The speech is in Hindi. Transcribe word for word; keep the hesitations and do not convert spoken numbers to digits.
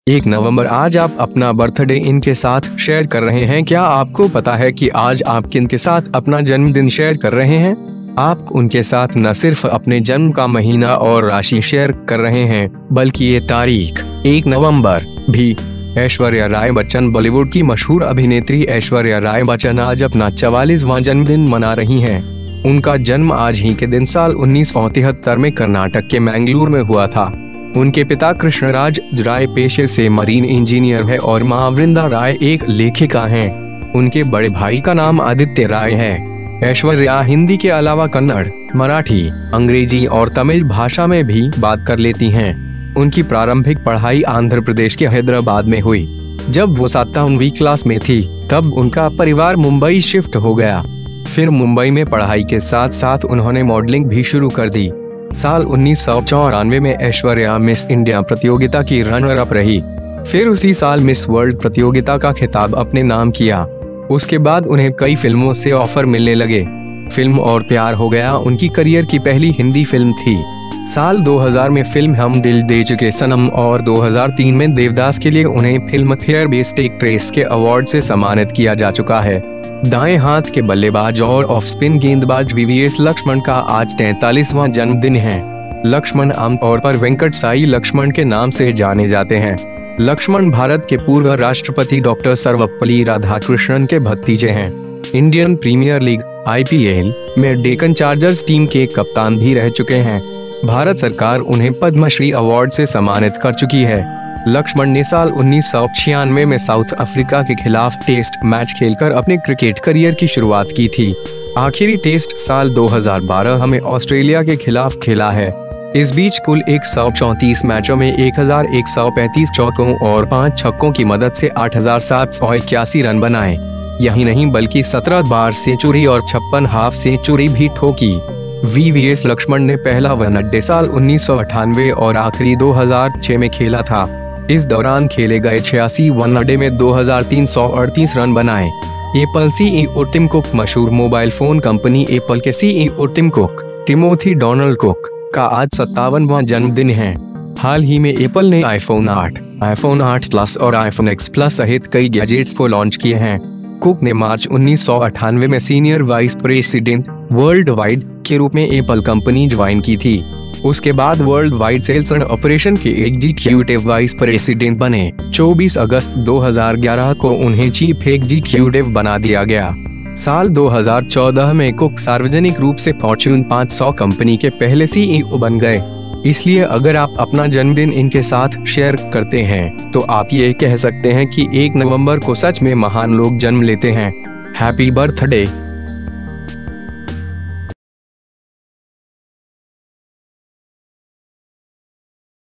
एक नवंबर आज आप अपना बर्थडे इनके साथ शेयर कर रहे हैं। क्या आपको पता है कि आज आप किनके साथ अपना जन्मदिन शेयर कर रहे हैं? आप उनके साथ न सिर्फ अपने जन्म का महीना और राशि शेयर कर रहे हैं, बल्कि ये तारीख एक नवंबर भी। ऐश्वर्या राय बच्चन बॉलीवुड की मशहूर अभिनेत्री ऐश्वर्या राय बच्चन आज अपना चवालीसवां जन्मदिन मना रही हैं। उनका जन्म आज ही के दिन साल उन्नीस सौ तिहत्तर में कर्नाटक के मैंगलोर में हुआ था। उनके पिता कृष्णराज राय पेशे से मरीन इंजीनियर है और मां वृंदा राय एक लेखिका हैं। उनके बड़े भाई का नाम आदित्य राय है। ऐश्वर्या हिंदी के अलावा कन्नड़, मराठी, अंग्रेजी और तमिल भाषा में भी बात कर लेती हैं। उनकी प्रारंभिक पढ़ाई आंध्र प्रदेश के हैदराबाद में हुई। जब वो सातवीं क्लास में थी, तब उनका परिवार मुंबई शिफ्ट हो गया। फिर मुंबई में पढ़ाई के साथ साथ उन्होंने मॉडलिंग भी शुरू कर दी। साल उन्नीस सौ चौरानवे में ऐश्वर्या मिस इंडिया प्रतियोगिता की रनर अप रही। फिर उसी साल मिस वर्ल्ड प्रतियोगिता का खिताब अपने नाम किया। उसके बाद उन्हें कई फिल्मों से ऑफर मिलने लगे। फिल्म और प्यार हो गया उनकी करियर की पहली हिंदी फिल्म थी। साल दो हज़ार में फिल्म हम दिल दे चुके सनम और दो हज़ार तीन में देवदास के लिए उन्हें फिल्म फेयर बेस्ट एक्ट्रेस के अवार्ड से सम्मानित किया जा चुका है। दाएं हाथ के बल्लेबाज और ऑफ स्पिन गेंदबाज वीवीएस लक्ष्मण का आज तैंतालीसवां जन्मदिन है। लक्ष्मण आमतौर पर वेंकट साई लक्ष्मण के नाम से जाने जाते हैं। लक्ष्मण भारत के पूर्व राष्ट्रपति डॉक्टर सर्वपल्ली राधाकृष्णन के भतीजे हैं। इंडियन प्रीमियर लीग आईपीएल में डेक्कन चार्जर्स टीम के कप्तान भी रह चुके हैं। भारत सरकार उन्हें पद्मश्री अवार्ड से सम्मानित कर चुकी है। लक्ष्मण ने साल उन्नीस सौ छियानवे में साउथ अफ्रीका के खिलाफ टेस्ट मैच खेलकर अपने क्रिकेट करियर की शुरुआत की थी। आखिरी टेस्ट साल दो हज़ार बारह में ऑस्ट्रेलिया के खिलाफ खेला है। इस बीच कुल एक सौ चौंतीस मैचों में एक हज़ार एक सौ पैंतीस चौकों और पाँच छक्कों की मदद से आठ हज़ार सात सौ इक्यासी रन बनाए। यही नहीं बल्कि सत्रह बार सेंचुरी और छप्पन हाफ सेंचुरी भी ठोकी। वीवीएस लक्ष्मण ने पहला वनडे साल उन्नीस सौ अट्ठानवे और आखिरी दो हज़ार छह में खेला था। इस दौरान खेले गए छियासी वनडे में दो हज़ार तीन सौ अड़तीस रन बनाए। एप्पल सीईओ टिम कुक मशहूर मोबाइल फोन कंपनी एप्पल के CEO Tim Cook Timothy Donald Cook का आज सत्तावनवां जन्मदिन है। हाल ही में एप्पल ने आईफोन आठ, आईफोन आठ प्लस और आईफोन एक्स प्लस सहित कई गैजेट्स को लॉन्च किए हैं। कुक ने मार्च उन्नीस सौ अट्ठानवे में senior vice president worldwide के रूप में एप्पल कंपनी ज्वाइन की थी। उसके बाद worldwide sales and operation के एग्जीक्यूटिव वाइस प्रेसिडेंट बने। चौबीस अगस्त दो हज़ार ग्यारह को उन्हें चीफ एग्जीक्यूटिव बना दिया गया। साल दो हज़ार चौदह में कुक सार्वजनिक रूप से फॉर्च्यून पाँच सौ कंपनी के पहले सीईओ बन गए। इसलिए अगर आप अपना जन्मदिन इनके साथ शेयर करते हैं, तो आप ये कह सकते हैं कि एक नवंबर को सच में महान लोग जन्म लेते हैं। Happy birthday.